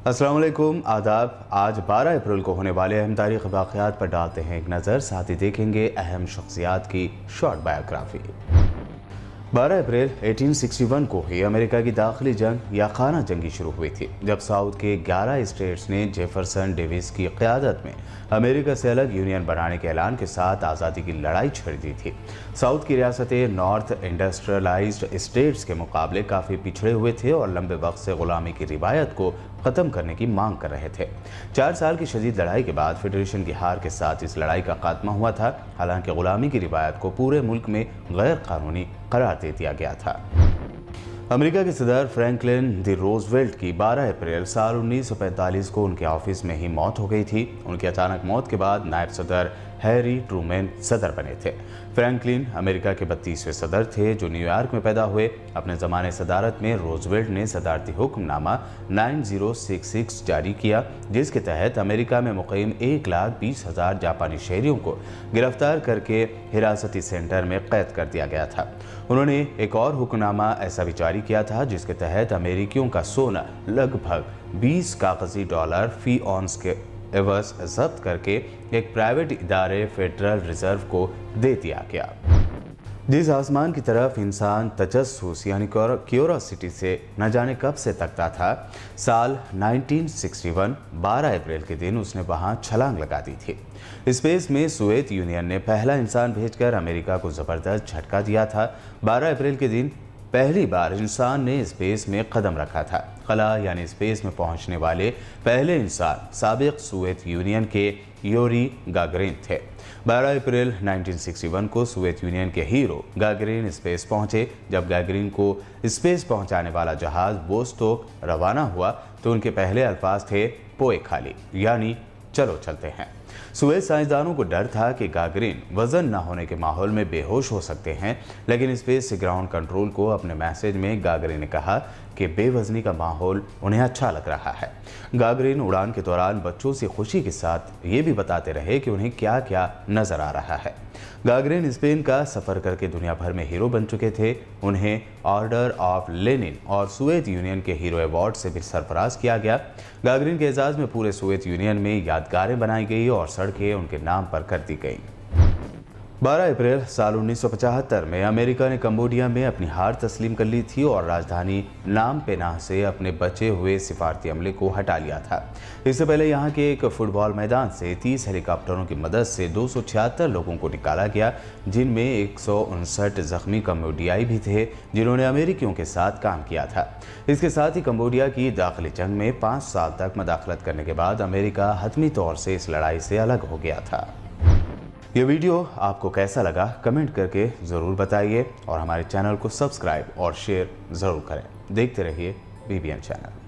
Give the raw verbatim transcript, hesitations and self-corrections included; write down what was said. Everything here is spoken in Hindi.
अस्सलाम वालेकुम, आदाब। आज बारह अप्रैल को होने वाले अहम तारीख़ी वाक़यात पर डालते हैं एक नज़र, साथ ही देखेंगे अहम शख्सियात की शॉर्ट बायोग्राफी। बारह अप्रैल अठारह सौ इकसठ को ही अमेरिका की दाखिली जंग या खाना जंगी शुरू हुई थी, जब साउथ के ग्यारह स्टेट्स ने जेफरसन डेविस की क़यादत में अमेरिका से अलग यूनियन बनाने के ऐलान के साथ आज़ादी की लड़ाई छेड़ दी थी। साउथ की रियासतें नॉर्थ इंडस्ट्रियलाइज्ड स्टेट्स के मुकाबले काफ़ी पिछड़े हुए थे और लंबे वक्त से ग़ुलामी की रिवायत को ख़त्म करने की मांग कर रहे थे। चार साल की शदीद लड़ाई के बाद फेडरेशन की हार के साथ इस लड़ाई का खात्मा हुआ था। हालांकि ग़ुलामी की रिवायत को पूरे मुल्क में गैर कानूनी करार दे दिया गया था। अमेरिका के सदर फ्रैंकलिन डी रूजवेल्ट की बारह अप्रैल साल उन्नीस सौ पैंतालीस को उनके ऑफिस में ही मौत हो गई थी। उनकी अचानक मौत के बाद नायब सदर हैरी ट्रूमैन सदर बने थे। फ्रैंकलिन अमेरिका के बत्तीसवें सदर थे जो न्यूयॉर्क में पैदा हुए। अपने ज़माने सदारत में रूजवेल्ट ने सदारती हुक्मनामा नाइन ज़ीरो सिक्स सिक्स जारी किया, जिसके तहत अमेरिका में मुक़ीम एक लाख बीस हज़ार जापानी शहरियों को गिरफ्तार करके हिरासती सेंटर में कैद कर दिया गया था। उन्होंने एक और हुक्मनामा ऐसा भी जारी किया था जिसके तहत अमेरिकियों का सोना लगभग बीस कागजी डॉलर फी ऑन्स के एवज जब्त करके एक प्राइवेट इदारे फेडरल रिजर्व को दे दिया गया। जिस आसमान की तरफ इंसान तजस्सुस यानी क्यूरोसिटी से न जाने कब से तकता था, साल उन्नीस सौ इकसठ बारह अप्रैल के दिन उसने वहां छलांग लगा दी थी। स्पेस में सोवियत यूनियन ने पहला इंसान भेजकर अमेरिका को ज़बरदस्त झटका दिया था। बारह अप्रैल के दिन पहली बार इंसान ने स्पेस में कदम रखा था। खला यानी स्पेस में पहुंचने वाले पहले इंसान साबिक सोवियत यूनियन के यूरी गागरिन थे। बारह अप्रैल उन्नीस सौ इकसठ को सोवियत यूनियन के हीरो गागरिन स्पेस पहुंचे। जब गागरिन को स्पेस पहुंचाने वाला जहाज वोस्टोक रवाना हुआ तो उनके पहले अल्फाज थे पोए खाली, यानी चलो चलते हैं। सोवियत साइंसदानों को डर था कि गागरिन वजन न होने के माहौल में बेहोश हो सकते हैं, लेकिन स्पेस से ग्राउंड कंट्रोल को अपने मैसेज में गागरिन ने कहा कि बेवजनी का माहौल उन्हें अच्छा लग रहा है। गागरिन उड़ान के दौरान बच्चों से खुशी के साथ ये भी बताते रहे कि उन्हें क्या क्या नजर आ रहा है। गागरिन स्पेन का सफर करके दुनिया भर में हीरो बन चुके थे। उन्हें ऑर्डर ऑफ लेनिन और सोवियत यूनियन के हीरो अवार्ड से भी सरफराज किया गया। गागरिन के एजाज में पूरे सोवियत यूनियन में यादगारें बनाई गई और सड़कें उनके नाम पर कर दी गई। बारह अप्रैल साल उन्नीस सौ पचहत्तर में अमेरिका ने कंबोडिया में अपनी हार तस्लीम कर ली थी और राजधानी नाम पेनाह से अपने बचे हुए सिफारती अमले को हटा लिया था। इससे पहले यहाँ के एक फुटबॉल मैदान से तीस हेलीकॉप्टरों की मदद से दो सौ छिहत्तर लोगों को निकाला गया, जिनमें एक सौ उनसठ जख्मी कंबोडियाई भी थे जिन्होंने अमेरिकियों के साथ काम किया था। इसके साथ ही कंबोडिया की दाखिली जंग में पाँच साल तक मदाखलत करने के बाद अमेरिका हतमी तौर से इस लड़ाई से अलग हो गया था। ये वीडियो आपको कैसा लगा कमेंट करके ज़रूर बताइए और हमारे चैनल को सब्सक्राइब और शेयर ज़रूर करें। देखते रहिए बी बी एन चैनल।